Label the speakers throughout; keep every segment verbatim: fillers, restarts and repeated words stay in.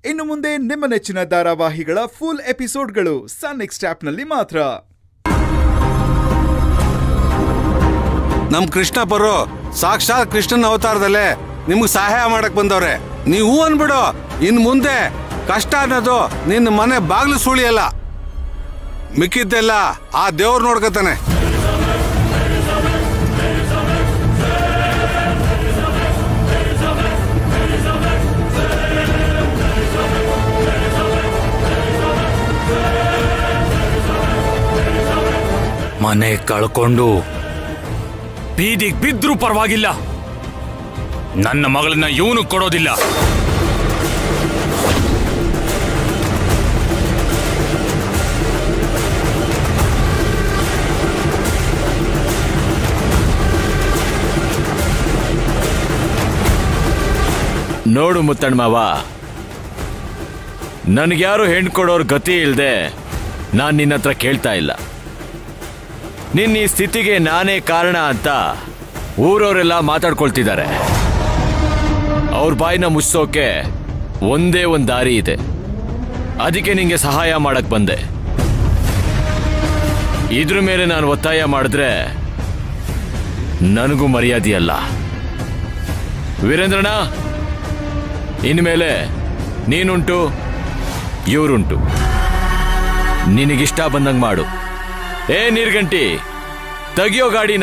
Speaker 1: ಇನ್ನು ಮುಂದೆ ನಿಮ್ಮ ನೆಚ್ಚಿನ ಧಾರಾವಾಹಿಗಳ ಫುಲ್ ಎಪಿಸೋಡ್ಗಳು ಸನ್ ನೆಕ್ಸ್ಟ್ ಆಪ್ನಲ್ಲಿ ಮಾತ್ರ.
Speaker 2: ನಮ್ ಕೃಷ್ಣ ಪರು ಸಾಕ್ಷಾತ್ ಕೃಷ್ಣನ ಅವತಾರದಲ್ಲೇ ನಿಮ್ಗೆ ಸಹಾಯ ಮಾಡಕ್ ಬಂದವ್ರೆ. ನೀವು ಅನ್ಬಿಡು, ಇನ್ ಮುಂದೆ ಕಷ್ಟ ಅನ್ನೋದು ನಿನ್ನ ಮನೆ ಬಾಗ್ಲು ಸುಳಿಯಲ್ಲ, ಮಿಕ್ಕಿದ್ದೆಲ್ಲ ಆ ದೇವ್ರು ನೋಡ್ಕತಾನೆ.
Speaker 3: ಮನೆ ಕಳ್ಕೊಂಡು ಬೀದಿಗೆ ಬಿದ್ರೂ ಪರವಾಗಿಲ್ಲ, ನನ್ನ ಮಗಳನ್ನ ಇವನು ಕೊಡೋದಿಲ್ಲ.
Speaker 4: ನೋಡು ಮುತ್ತಣ್ಣ ಮಾವ, ನನಗ್ಯಾರು ಹೆಣ್ಣು ಕೊಡೋರ್ ಗತಿ ಇಲ್ದೆ ನಾನು ನಿನ್ನ ಹತ್ರ ಕೇಳ್ತಾ ಇಲ್ಲ. ನಿನ್ನ ಈ ಸ್ಥಿತಿಗೆ ನಾನೇ ಕಾರಣ ಅಂತ ಊರವರೆಲ್ಲ ಮಾತಾಡ್ಕೊಳ್ತಿದ್ದಾರೆ. ಅವ್ರ ಬಾಯಿನ ಮುಚ್ಚೋಕೆ ಒಂದೇ ಒಂದು ದಾರಿ ಇದೆ, ಅದಕ್ಕೆ ನಿಂಗೆ ಸಹಾಯ ಮಾಡಕ್ ಬಂದೆ. ಇದ್ರ ಮೇಲೆ ನಾನು ಒತ್ತಾಯ ಮಾಡಿದ್ರೆ ನನಗೂ ಮರ್ಯಾದೆಯಲ್ಲ. ವೀರೇಂದ್ರಣ್ಣ, ಇನ್ಮೇಲೆ ನೀನುಂಟು ಇವರುಂಟು, ನಿನಗಿಷ್ಟ ಬಂದಂಗೆ ಮಾಡು. ಏ ನೀರ್ಗಂಟಿ, ತೆಗಿಯೋ ಗಾಡಿನ.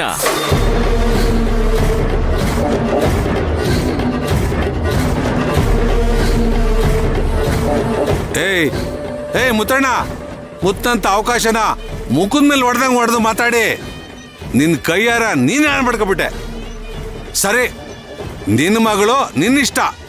Speaker 2: ಏಯ್ ಏಯ್ ಮುತ್ತಣ್ಣ, ಮುತ್ತಂತ ಅವಕಾಶನ ಮುಖದ ಮೇಲೆ ಹೊಡೆದಂಗೆ ಹೊಡೆದು ಮಾತಾಡಿ ನಿನ್ನ ಕೈಯಾರ ನೀನೇ ಅನ್ಬಡ್ಕೊಬಿಟ್ಟೆ. ಸರಿ, ನಿನ್ನ ಮಗಳು ನಿನ್ನಿಷ್ಟ.